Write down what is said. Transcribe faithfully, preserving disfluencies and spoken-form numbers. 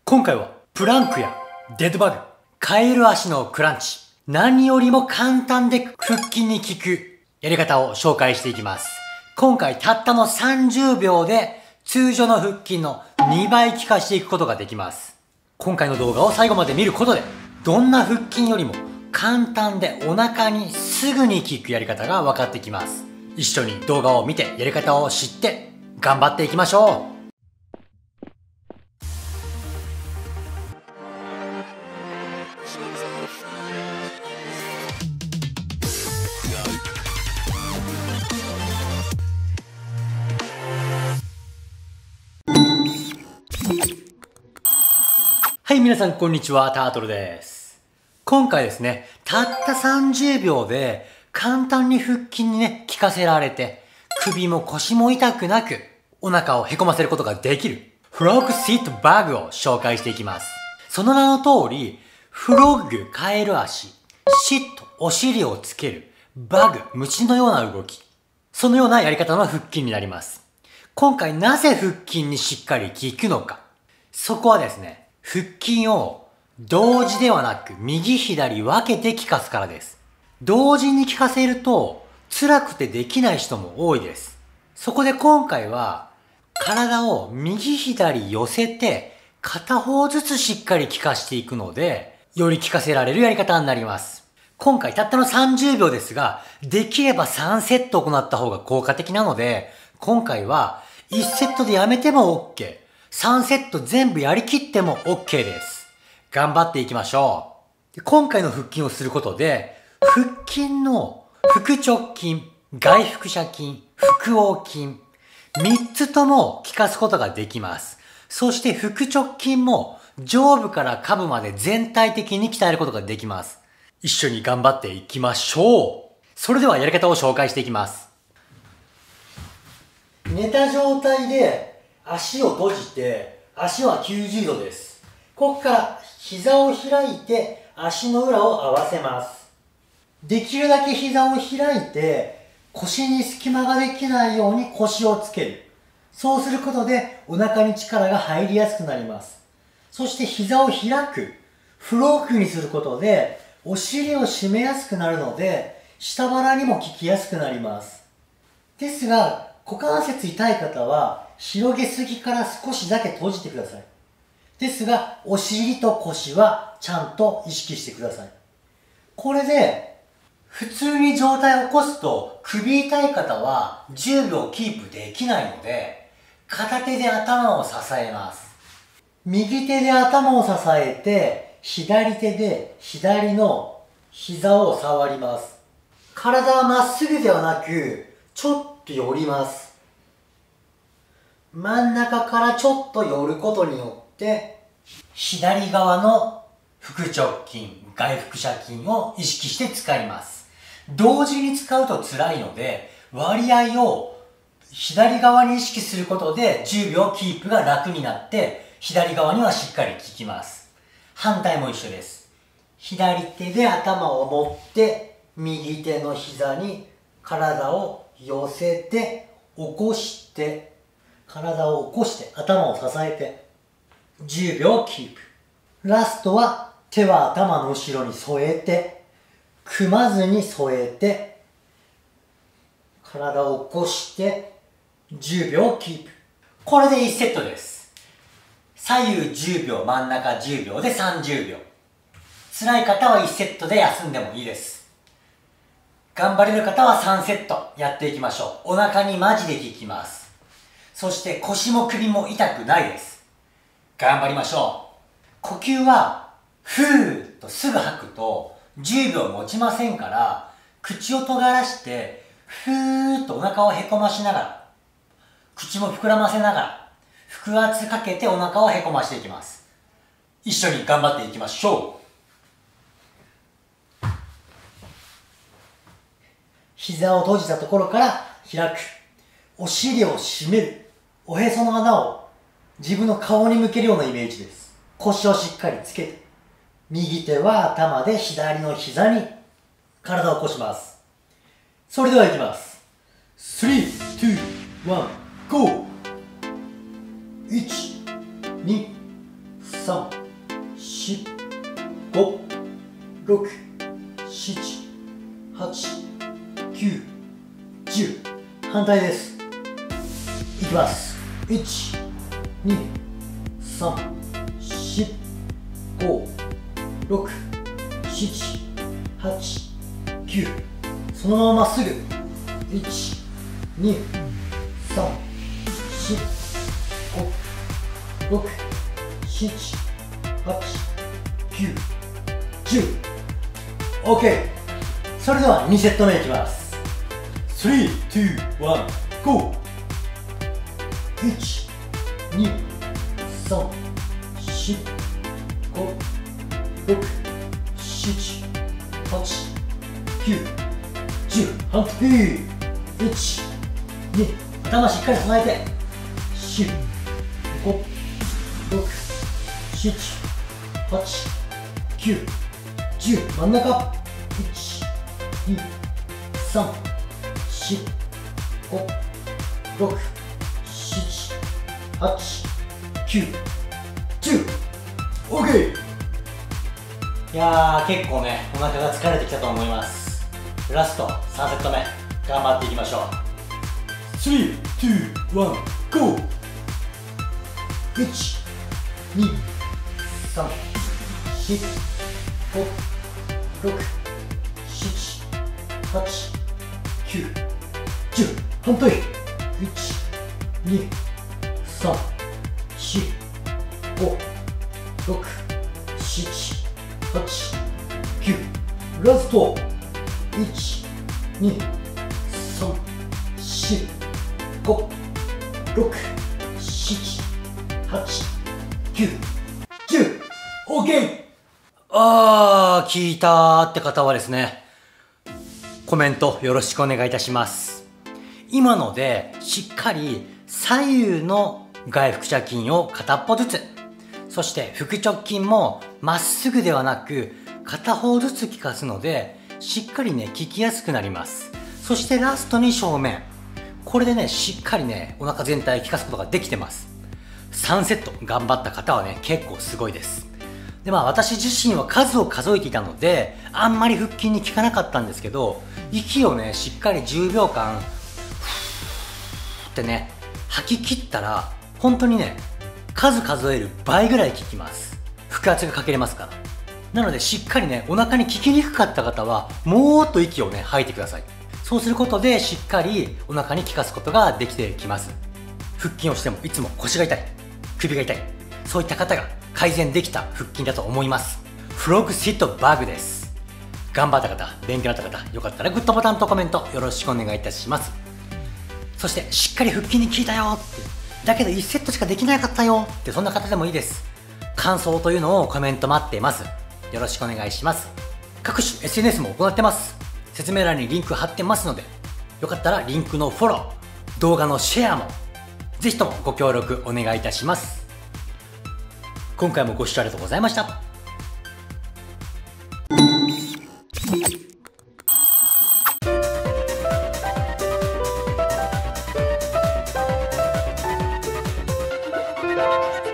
今回はプランクやデッドバグ、カエル足のクランチ、何よりも簡単で腹筋に効くやり方を紹介していきます。今回たったのさんじゅうびょうで通常の腹筋のにばい効かしていくことができます。今回の動画を最後まで見ることで、どんな腹筋よりも簡単でお腹にすぐに効くやり方が分かってきます。一緒に動画を見てやり方を知って頑張っていきましょう。はい、皆さんこんにちは、タートルです。今回ですね、たったさんじゅうびょうで簡単に腹筋にね、効かせられて、首も腰も痛くなく、お腹をへこませることができる、フロッグシットバグを紹介していきます。その名の通り、フロッグ、カエル足、シット、お尻をつける、バグ、虫のような動き。そのようなやり方の腹筋になります。今回なぜ腹筋にしっかり効くのか。そこはですね、腹筋を同時ではなく右左分けて効かすからです。同時に効かせると辛くてできない人も多いです。そこで今回は体を右左寄せて片方ずつしっかり効かしていくので、より効かせられるやり方になります。今回たったのさんじゅうびょうですが、できればさんセット行った方が効果的なので、今回はいちセットでやめても OK。さんセット全部やりきっても OK です。頑張っていきましょう。で今回の腹筋をすることで、腹筋の腹直筋、外腹斜筋、腹横筋、みっつとも効かすことができます。そして腹直筋も上部から下部まで全体的に鍛えることができます。一緒に頑張っていきましょう。それではやり方を紹介していきます。寝た状態で足を閉じて、足はきゅうじゅうどです。ここから膝を開いて足の裏を合わせます。できるだけ膝を開いて腰に隙間ができないように腰をつける。そうすることでお腹に力が入りやすくなります。そして膝を開く。フロッグにすることでお尻を締めやすくなるので下腹にも効きやすくなります。ですが、股関節痛い方は広げすぎから少しだけ閉じてください。ですが、お尻と腰はちゃんと意識してください。これで、普通に状態を起こすと首痛い方はじゅうびょうキープできないので、片手で頭を支えます。右手で頭を支えて、左手で左の膝を触ります。体はまっすぐではなく、ちょっと寄ります。真ん中からちょっと寄ることによって左側の腹直筋、外腹斜筋を意識して使います。同時に使うと辛いので割合を左側に意識することでじゅうびょうキープが楽になって左側にはしっかり効きます。反対も一緒です。左手で頭を持って右手の膝に体を寄せて起こして体を起こして頭を支えてじゅうびょうキープ。ラストは手は頭の後ろに添えて組まずに添えて体を起こしてじゅうびょうキープ。これでいちセットです。左右じゅうびょう、真ん中じゅうびょうでさんじゅうびょう。辛い方はいちセットで休んでもいいです。頑張れる方はさんセットやっていきましょう。お腹にマジで効きます。そして腰も首も痛くないです。頑張りましょう。呼吸はふーっとすぐ吐くとじゅうびょう持ちませんから、口を尖らしてふーっとお腹をへこましながら、口も膨らませながら腹圧かけてお腹をへこましていきます。一緒に頑張っていきましょう。膝を閉じたところから開く。お尻を締める。おへその穴を自分の顔に向けるようなイメージです。腰をしっかりつけて、右手は頭で左の膝に体を起こします。それではいきます。スリー、ツー、ワン、ゴー!いち、に、 さん、し、ご、ろく、しち、はち、きゅう、じゅう。反対です。いきます。いち、に、さん、し、ご、ろく、しち、はち、きゅう。そのまままっすぐ。いち、に、さん、し、ご、ろく、しち、はち、きゅう、じゅう。オーケー。それではにセット目いきます。さん、に、いち、ゴー。いち、に、さん、し、ご、ろく、しち、はち、きゅう、じゅう。反対。いち、に、頭しっかり備えて。よん、ご、ろく、しち、はち、きゅう、じゅう。真ん中。いち、に、さん、し、ご、ろく、しち、はち、きゅう、じゅう。オーケー。いやー、結構ね、お腹が疲れてきたと思います。ラストさんセット目、頑張っていきましょう。さん、に、いち、ゴー。いち、に、さん、し、ご、ろく、しち、はち、きゅう、じゅう。反対。いち、に、さん、し、ご、ろく、しち、はち、きゅう。ラスト。いち、に、さん、し、ご、ろく、しち、はち、きゅう、じゅう。オーケー。あー、聞いたーって方はですね、コメントよろしくお願いいたします。今のでしっかり左右の外腹斜筋を片っぽずつ、そして腹直筋もまっすぐではなく片方ずつ効かすので、しっかりね効きやすくなります。そしてラストに正面、これでねしっかりねお腹全体を効かすことができてます。さんセット頑張った方はね結構すごいです。でまあ私自身は数を数えていたのであんまり腹筋に効かなかったんですけど、息をねしっかりじゅうびょうかんってね吐き切ったら本当にね数数える倍ぐらい効きます。腹圧がかけれますから。なのでしっかりねお腹に効きにくかった方はもっと息をね吐いてください。そうすることでしっかりお腹に効かすことができてきます。腹筋をしてもいつも腰が痛い、首が痛い、そういった方が改善できた腹筋だと思います。フロッグシットバグです。頑張った方、勉強になった方、よかったらグッドボタンとコメントよろしくお願いいたします。そしてしっかり腹筋に効いたよって、だけどいちセットしかできなかったよって、そんな方でもいいです。感想というのをコメント待っています。よろしくお願いします。各種 エスエヌエス も行ってます。説明欄にリンク貼ってますので、よかったらリンクのフォロー、動画のシェアもぜひともご協力お願いいたします。今回もご視聴ありがとうございました。 Thank you.